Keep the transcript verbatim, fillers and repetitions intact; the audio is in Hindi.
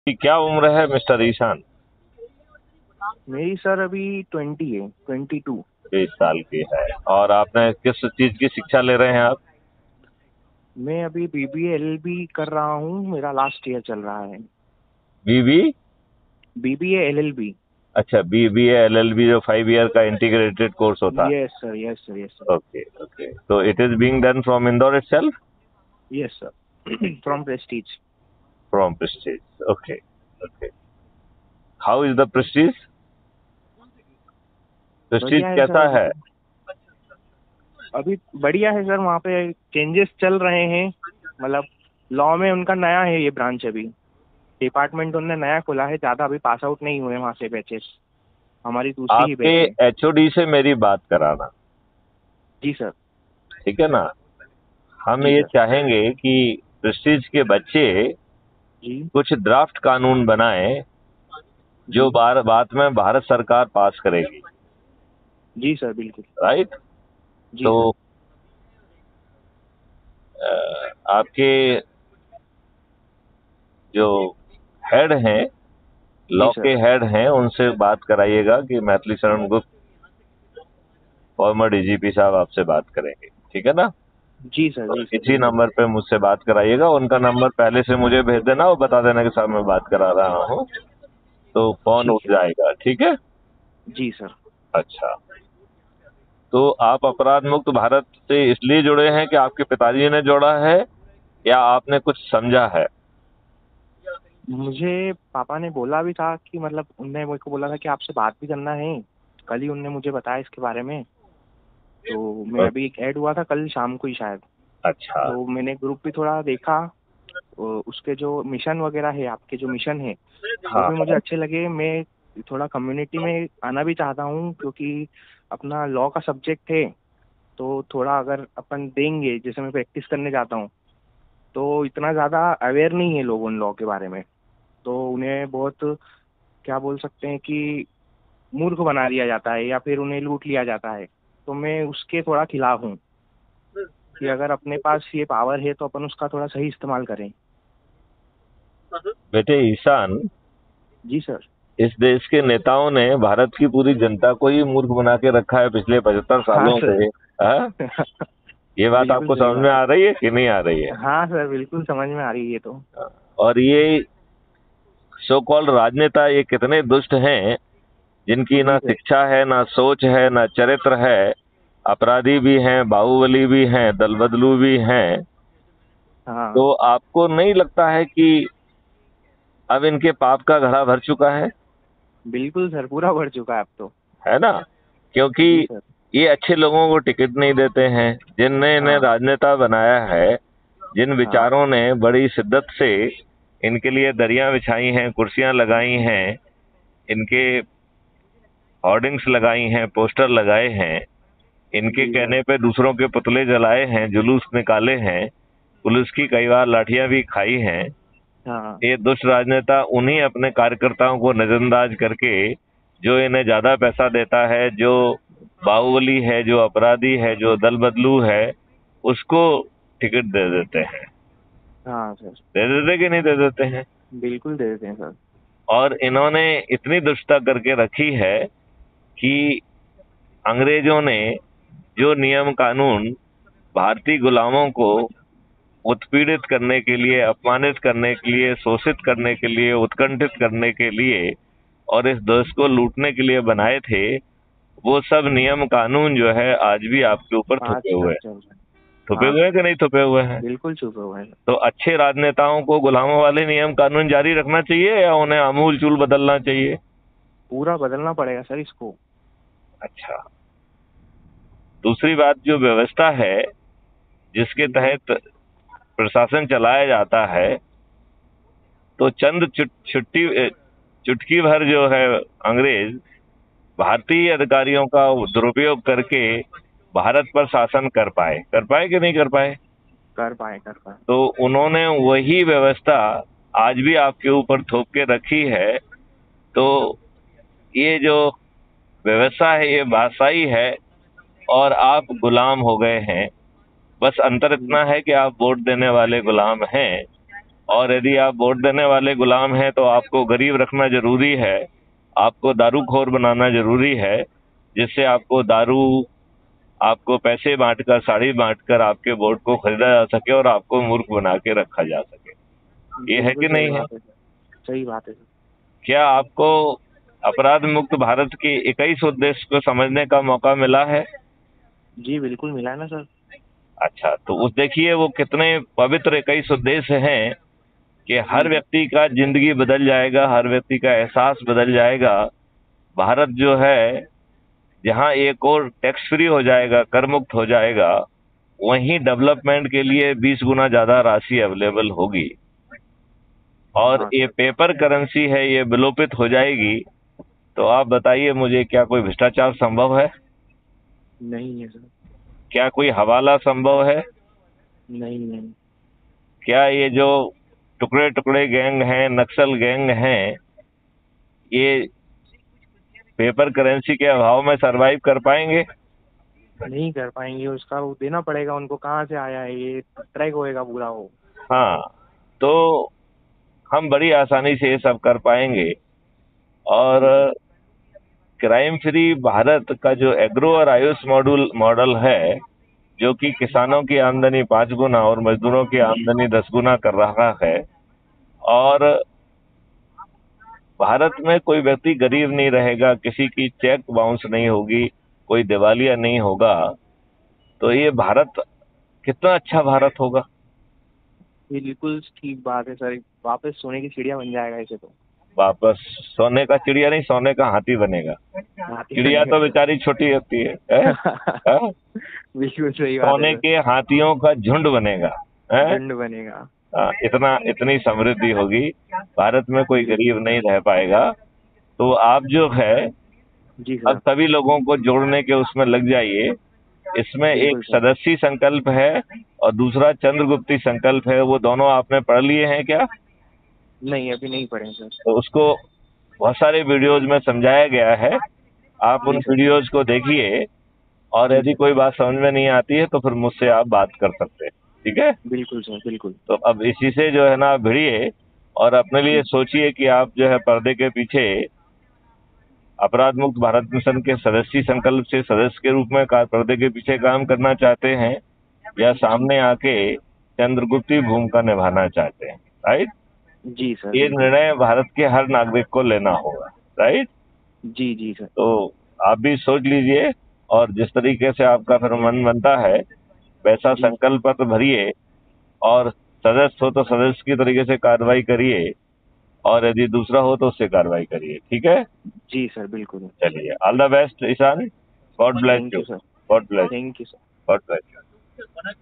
कि क्या उम्र है मिस्टर ईशान? मेरी सर अभी ट्वेंटी है, ट्वेंटी टू। बीस साल की है। और आपने किस चीज की शिक्षा ले रहे हैं आप? मैं अभी बीबीए एलएलबी कर रहा हूँ, मेरा लास्ट ईयर चल रहा है। बीबी? BBA LLB. अच्छा, B B A L L B जो फाइव ईयर का इंटीग्रेटेड कोर्स होता है। Yes sir, yes sir, yes sir. Okay okay, तो it is being done from Indore itself? Yes sir, from Prestige. From Prestige, okay okay. How is the Prestige? Prestige बढ़िया है सर कैसा अभी है? तो। अभी बढ़िया है सर, वहाँ पे चेंजेस चल रहे हैं। मतलब लॉ में उनका नया है ये ब्रांच, अभी डिपार्टमेंट उनने नया खोला है, ज़्यादा अभी पास आउट नहीं हुए वहाँ से बैचेस। हमारी दूसरी ही आपके बैच है। एच ओ डी से मेरी बात कराना, जी सर। ठीक है ना? हम जी ये सर। चाहेंगे कि प्रेस्टीज के बच्चे जी। कुछ ड्राफ्ट कानून बनाएं जो जी। बार बात में भारत सरकार पास करेगी। जी सर, बिल्कुल। राइट? जी तो सर। अ, आपके जो हेड हैं, जी लॉ सर। के हेड हैं, उनसे बात कराइएगा कि Maithili Sharan Gupt farmer D G P साहब आपसे बात करेंगे, ठीक है ना? जी सर। तो जी सर, इसी बिल्कुल। नंबर पे मुझसे बात कराइएगा। उनका नंबर पहले से मुझे भेज देना और बता देना कि साहब मैं बात करा रहा हूँ, तो फोन ठीक उठ है। जाएगा, ठीक है? जी सर। अच्छा, तो आप अपराध मुक्त भारत से इसलिए जुड़े हैं कि आपके पिताजी ने जोड़ा है या आपने कुछ समझा है? मुझे पापा ने बोला भी था कि मतलब उनने मेरे को बोला था कि आपसे बात भी करना है। कल ही उनने मुझे बताया इसके बारे में। तो मैं अभी एक ऐड हुआ था कल शाम को ही शायद। अच्छा। तो मैंने ग्रुप भी थोड़ा देखा। अ, उसके जो मिशन वगैरह है, आपके जो मिशन है वो हाँ भी मुझे हाँ। अच्छे लगे। मैं थोड़ा कम्युनिटी में आना भी चाहता हूँ, क्योंकि अपना लॉ का सब्जेक्ट है। तो थोड़ा अगर अपन देंगे, जैसे मैं प्रैक्टिस करने जाता हूँ, तो इतना ज़्यादा अवेयर नहीं है लोग उन लॉ के बारे में। तो उन्हें बहुत, क्या बोल सकते हैं कि मूर्ख बना दिया जाता है या फिर उन्हें लूट लिया जाता है। तो मैं उसके थोड़ा खिलाफ हूँ कि अगर अपने पास ये पावर है तो अपन उसका थोड़ा सही इस्तेमाल करें। बेटे ईशान, जी सर। इस देश के नेताओं ने भारत की पूरी जनता को ही मूर्ख बना के रखा है पिछले पचहत्तर हाँ सालों सर। से। हाँ? ये बात बिल्कुल आपको सही समझ में बात आ रही है कि नहीं आ रही है? है। हाँ सर, बिल्कुल समझ में आ रही है ये तो। और ये सो कॉल्ड राजनेता ये कितने दुष्ट हैं, जिनकी ना जी सर। शिक्षा है, ना सोच है, ना चरित्र है। अपराधी भी हैं, बाहुबली भी हैं, दलबदलू भी हैं। हाँ। तो आपको नहीं लगता है कि अब इनके पाप का घड़ा भर चुका है? बिल्कुल सर, पूरा बढ़ चुका है अब तो। है ना? क्योंकि जी सर। ये अच्छे लोगों को टिकट नहीं देते हैं। जिनने इन्हें हाँ। राजनेता बनाया है, जिन हाँ। विचारों ने बड़ी शिद्दत से इनके लिए दरियां बिछाई हैं, कुर्सियां लगाई हैं, इनके होर्डिंग्स लगाई हैं, पोस्टर लगाए हैं, इनके जी सर। कहने पे दूसरों के पुतले जलाए हैं, जुलूस निकाले हैं, पुलिस की कई बार लाठियां भी खाई हैं। हाँ। ये दुष्ट राजनेता उन्हीं अपने कार्यकर्ताओं को नजरअंदाज करके, जो इन्हें ज्यादा पैसा देता है, जो बाहुबली है, जो अपराधी है, जो दल बदलू है, उसको टिकट दे देते हैं। हाँ सर। दे देते कि नहीं दे देते हैं? बिल्कुल दे देते हैं सर। और इन्होंने इतनी दुष्टता करके रखी है कि अंग्रेजों ने जो नियम कानून भारतीय गुलामों को उत्पीड़ित करने के लिए, अपमानित करने के लिए, शोषित करने के लिए, उत्कंठित करने के लिए और इस देश को लूटने के लिए बनाए थे, वो सब नियम कानून जो है आज भी आपके ऊपर आज थोपे हुए तक हैं। चल रहा है। थोपे हाँ हुए हैं सर, कि नहीं थोपे हुए हैं? बिल्कुल छुपे हुए हैं। तो अच्छे राजनेताओं को गुलामों वाले नियम कानून जारी रखना चाहिए या उन्हें आमूल चूल बदलना चाहिए? पूरा बदलना पड़ेगा सर इसको। अच्छा, दूसरी बात, जो व्यवस्था है जिसके जी सर। तहत प्रशासन चलाया जाता है, तो चंद चुट, छुट्टी चुटकी भर जो है अंग्रेज भारतीय अधिकारियों का दुरुपयोग करके भारत पर शासन कर पाए कर पाए कि नहीं कर पाए? कर पाए, कर पाए। तो उन्होंने वही व्यवस्था आज भी आपके ऊपर थोप के रखी है। तो ये जो व्यवस्था है ये बादशाही है और आप गुलाम हो गए हैं। बस अंतर जी इतना है कि आप वोट देने वाले गुलाम हैं और यदि आप वोट देने वाले गुलाम हैं तो आपको गरीब रखना जरूरी है, आपको दारूखोर बनाना जरूरी है, जिससे आपको दारू, आपको पैसे बांटकर, साड़ी बांटकर आपके वोट को खरीदा जा सके और आपको मूर्ख बना के रखा जा सके। ये है बिल्कुल कि सही नहीं है? बात है सर, सही बात है सर। क्या आपको अपराध मुक्त भारत के इक्कीस उद्देश्य को समझने का मौका मिला है? जी बिल्कुल मिला है ना सर। अच्छा, तो उस देखिए वो कितने पवित्र इक्कीस उद्देश्य हैं कि हर जी व्यक्ति का जिंदगी बदल जाएगा, हर व्यक्ति का एहसास बदल जाएगा। भारत जो है, जहां एक और टैक्स फ्री हो जाएगा, कर मुक्त हो जाएगा, वहीं डेवलपमेंट के लिए बीस गुना ज्यादा राशि अवेलेबल होगी। और हाँ ये सर। पेपर करेंसी है, ये विलोपित हो जाएगी। तो आप बताइए मुझे, क्या कोई भ्रष्टाचार संभव है? नहीं है सर। क्या कोई हवाला संभव है? नहीं नहीं। क्या ये जो टुकड़े टुकड़े गैंग हैं, नक्सल गैंग हैं, ये पेपर करेंसी के अभाव में सरवाइव कर पाएंगे? नहीं कर पाएंगे, उसका वो देना पड़ेगा उनको, कहाँ से आया है ये ट्रैक होएगा पूरा वो। हाँ, तो हम बड़ी आसानी से ये सब कर पाएंगे। और जी सर। क्राइम फ्री भारत का जो एग्रो और आयुष मॉड्यूल मॉडल है, जो कि किसानों की आमदनी पांच गुना और मजदूरों की आमदनी दस गुना कर रहा है, और भारत में कोई व्यक्ति गरीब नहीं रहेगा, किसी की चेक बाउंस नहीं होगी, कोई दिवालिया नहीं होगा, तो ये भारत कितना अच्छा भारत होगा। बिल्कुल ठीक बात है सर, वापस सोने की चिड़िया बन जाएगा ऐसे तो। वापस सोने का चिड़िया नहीं, सोने का हाथी बनेगा। हाथी चिड़िया बनेगा तो सर। बेचारी छोटी होती है, है? है? बिल्कुल सही बात है सोने सर। के हाथियों का झुंड बनेगा, है? झंड बनेगा। हाँ, इतना इतनी समृद्धि होगी, भारत में कोई जी गरीब नहीं रह पाएगा। तो आप जो है, जी अब सर। सभी लोगों को जोड़ने के उसमें लग जाइए। इसमें बिल्कुल एक सर। सदस्यी संकल्प है और दूसरा चंद्रगुप्ती संकल्प है। वो दोनों आपने पढ़ लिए हैं क्या? नहीं अभी नहीं पढ़े सर। तो उसको बहुत सारे वीडियोज में समझाया गया है, आप उन जी सर। वीडियोज को देखिए। और जी यदि सर। कोई बात समझ में नहीं आती है तो फिर मुझसे आप बात कर सकते हैं, ठीक है? बिल्कुल सर बिल्कुल। तो अब इसी से जो है ना, आप भिड़िए और अपने लिए जी सोचिए कि आप जो है पर्दे के पीछे अपराध मुक्त भारत मिशन के सदस्य संकल्प से सदस्य के रूप में का- पर्दे के पीछे काम करना चाहते हैं, या जी सामने आके चंद्रगुप्ती भूमिका निभाना चाहते हैं, राइट? जी सर ये बिल्कुल। निर्णय भारत के हर नागरिक को लेना होगा, राइट? जी जी सर। तो आप भी सोच लीजिए, और जिस तरीके से आपका फिर मन बनता है वैसा जी संकल्प पत्र भरिए, और सदस्य हो तो सदस्य की तरीके से कार्रवाई करिए, और यदि दूसरा हो तो उससे कार्रवाई करिए, ठीक है? जी सर बिल्कुल। चलिए, all the best Ishaan, God bless thank you, you sir. God bless, thank you sir. God bless.